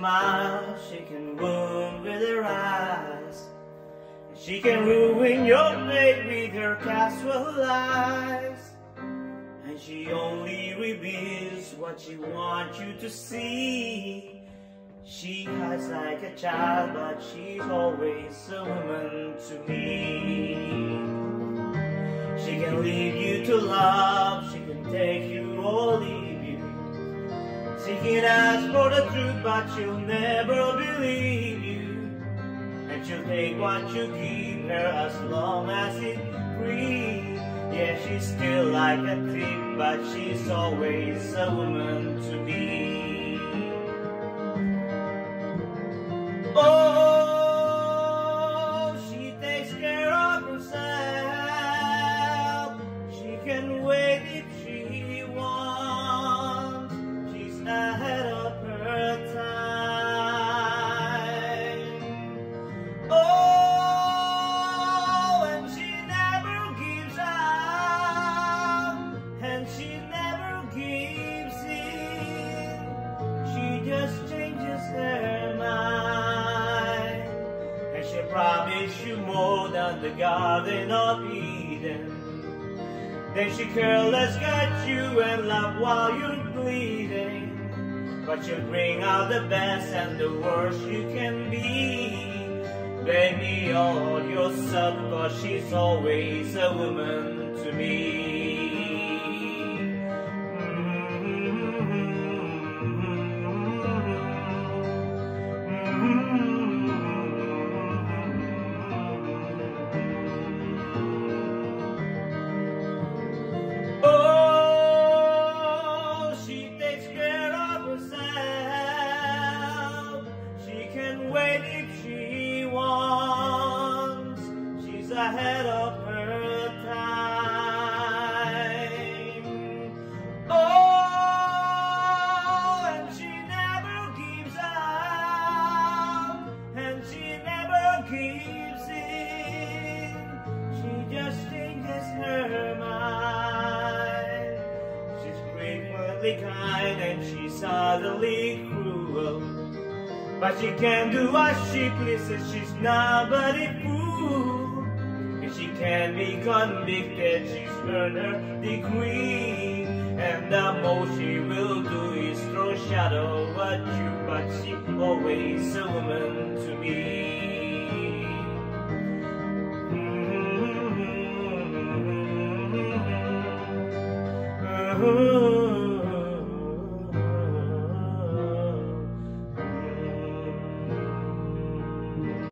smile, she can wound with her eyes. She can ruin your day with her casual lies. And she only reveals what she wants you to see. She hides like a child, but she's always a woman to me. She can lead you to love, she can take you or leave you. She can ask for the truth, but she'll never believe you. And she'll take what you give her as long as it's free. Yeah, she's still like a thief, but she's always a woman to me. Oh, she takes care of herself. She can wait if she wants. She's ahead of her time. Oh, and she never gives up, and she never gives in. She just changes her mind. She promised you more than the Garden of Eden. Then she careless got you and laughed while you're bleeding. But she'll bring out the best and the worst you can be. Blame me all yourself, cause she's always a woman to me. If she wants, she's ahead of her time. Oh, and she never gives up, and she never gives in. She just changes her mind. She's frequently kind and she's utterly cruel. But she can do what she pleases, she's nobody fool. If she can be convicted, she's earned her degree. And the most she will do is throw shadow at you, but she's always a woman to me.